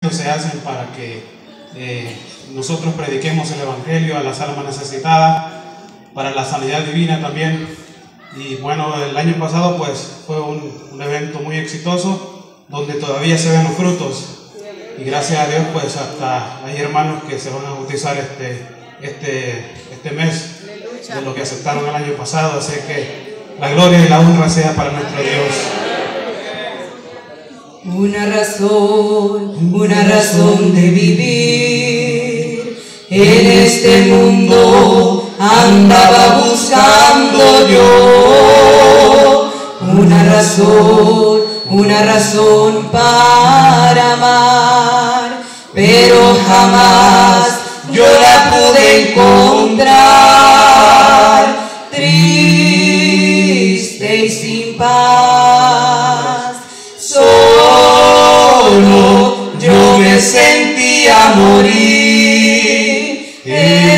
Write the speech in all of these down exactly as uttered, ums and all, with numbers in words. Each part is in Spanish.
se hacen para que eh, nosotros prediquemos el Evangelio a las almas necesitadas, para la sanidad divina también. Y bueno, el año pasado pues fue un, un evento muy exitoso, donde todavía se ven los frutos. Y gracias a Dios pues hasta hay hermanos que se van a bautizar este, este, este mes de lo que aceptaron el año pasado. Así que la gloria y la honra sea para nuestro Dios. Una razón, una razón de vivir en este mundo andaba buscando yo. Una razón, una razón para amar, pero jamás yo la pude encontrar. Triste y sin paz, solo yo me sentía morir.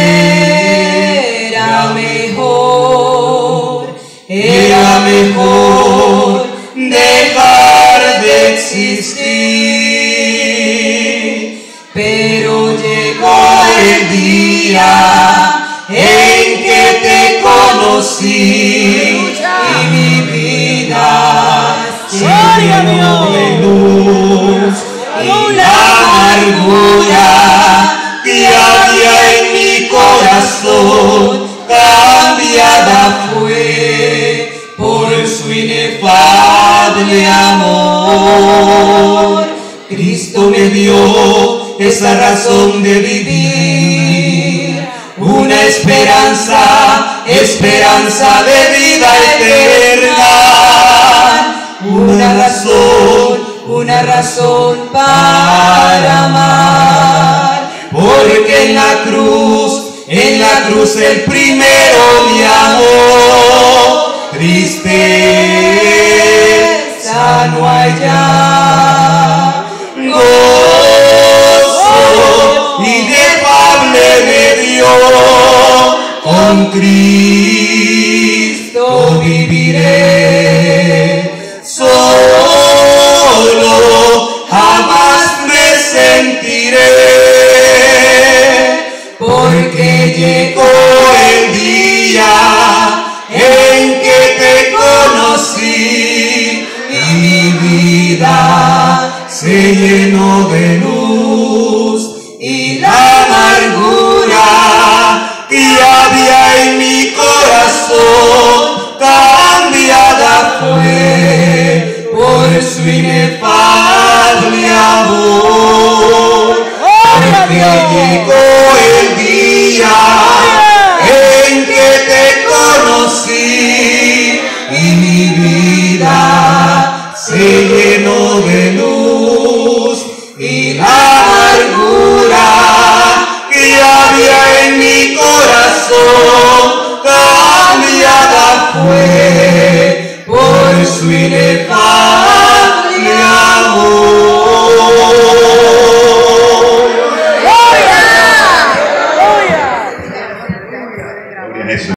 Era mejor, era mejor dejar de existir. Pero llegó el día en que te conocí y mi vida se llenó de luz, y la amargura que había en mi corazón cambiada fue por su inefable amor. Cristo me dio esa razón de vivir, una esperanza, esperanza de vida eterna. Una razón, una razón para amar, porque en la cruz, en la cruz el primero me amó. Tristeza no hay ya, gozo inefable me dio. Con Cristo viviré, solo jamás me sentiré, porque llegó el día en que te conocí y mi vida se llenó de luz, y la amargura que había en mi corazón cambiada fue por su inefable amor. Porque llegó el día en que te conocí y mi vida se llenó de luz, y la amargura que había en mi corazón cambiada fue por su inefable